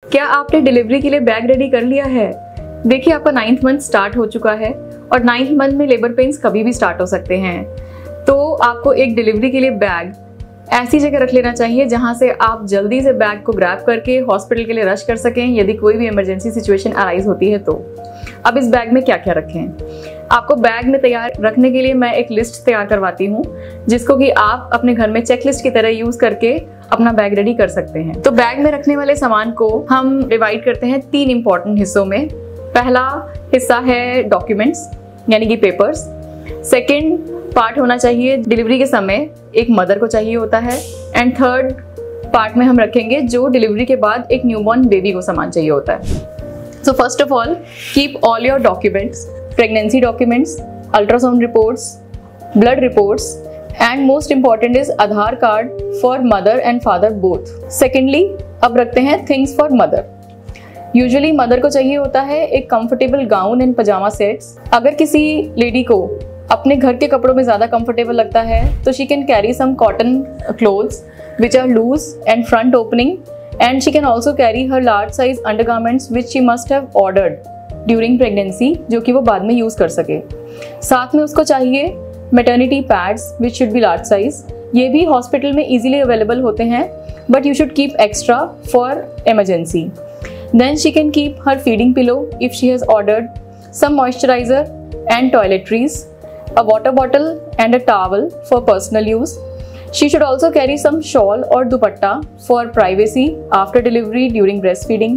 क्या आपने डिलीवरी के लिए बैग रेडी कर लिया है? देखिए, आपका 9th मंथ स्टार्ट हो चुका है और 9th मंथ में लेबर पेन्स कभी भी स्टार्ट हो सकते हैं। तो आपको एक डिलीवरी के लिए बैग ऐसी जगह रख लेना चाहिए जहां से आप जल्दी से बैग को ग्रैब करके हॉस्पिटल के लिए रश कर सकें यदि कोई भी इमरजेंसी सिचुएशन अराइज होती है तो। अब इस बैग में क्या क्या रखें? आपको बैग में तैयार रखने के लिए मैं एक लिस्ट तैयार करवाती हूँ जिसको कि आप अपने घर में चेकलिस्ट की तरह यूज करके अपना बैग रेडी कर सकते हैं। तो बैग में रखने वाले सामान को हम डिवाइड करते हैं 3 इंपॉर्टेंट हिस्सों में। पहला हिस्सा है डॉक्यूमेंट्स यानी कि पेपर्स। सेकेंड पार्ट होना चाहिए डिलीवरी के समय एक मदर को चाहिए होता है। एंड थर्ड पार्ट में हम रखेंगे जो डिलीवरी के बाद एक न्यूबॉर्न बेबी को सामान चाहिए होता है। So first of all, keep all your documents, pregnancy documents, ultrasound reports, blood reports, and most important is Aadhaar card for mother and father both. Secondly, अब रखते हैं things for mother. Usually mother को चाहिए होता है एक comfortable gown and pajama sets. अगर किसी लेडी को अपने घर के कपड़ों में ज़्यादा comfortable लगता है तो she can carry some cotton clothes which are loose and front opening. And she can also carry her large size undergarments which she must have ordered during pregnancy जो कि वो बाद में यूज़ कर सके। साथ में उसको चाहिए maternity pads which should be large size। ये भी हॉस्पिटल में easily available होते हैं but you should keep extra for emergency। Then she can keep her feeding pillow if she has ordered, some moisturizer and toiletries, a water bottle and a towel for personal use। She should also carry some shawl or dupatta for privacy after delivery during breastfeeding।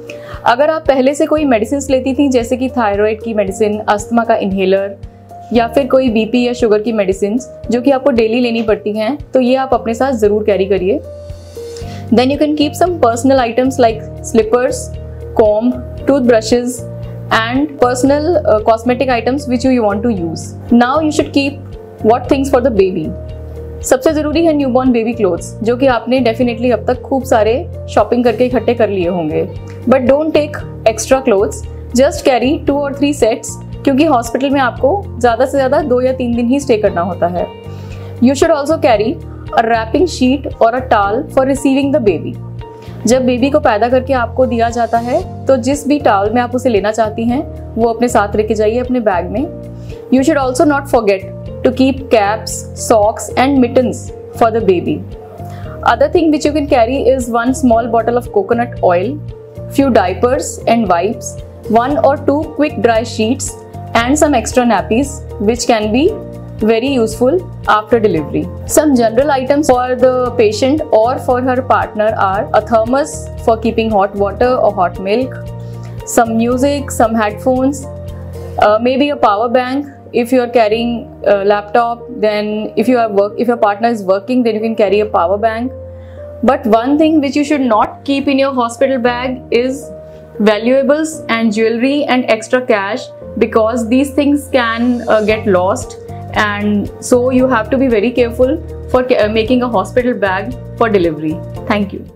अगर आप पहले से कोई medicine लेती थी जैसे कि thyroid की मेडिसिन, अस्थमा का इन्हेलर या फिर कोई बीपी या शुगर की मेडिसिन जो कि आपको डेली लेनी पड़ती हैं तो ये आप अपने साथ ज़रूर कैरी करिए। Then you can keep some personal items like slippers, comb, toothbrushes and personal cosmetic items which you want to use। Now you should keep what things for the baby। सबसे ज़रूरी है न्यूबॉर्न बेबी क्लोथ्स जो कि आपने definitely अब तक खूब सारे शॉपिंग करके इकट्ठे कर लिए होंगे। But don't take extra clothes, just carry 2 or 3 sets क्योंकि हॉस्पिटल में आपको ज़्यादा से ज़्यादा 2 या 3 दिन ही स्टे करना होता है। You should also carry a wrapping sheet और a towel for receiving the baby. जब बेबी को पैदा करके आपको दिया जाता है तो जिस भी टाल में आप उसे लेना चाहती हैं वो अपने साथ लेके जाइए अपने बैग में। You should also not forget to keep caps, socks and mittens for the baby। Other thing which you can carry is 1 small bottle of coconut oil, few diapers and wipes, 1 or 2 quick dry sheets and some extra nappies which can be very useful after delivery। Some general items for the patient or for her partner are a thermos for keeping hot water or hot milk, some music, some headphones, maybe a power bank if you are carrying a laptop, then if your partner is working then you can carry a power bank। But one thing which you should not keep in your hospital bag is valuables and jewelry and extra cash because these things can get lost and so you have to be very careful for making a hospital bag for delivery। Thank you।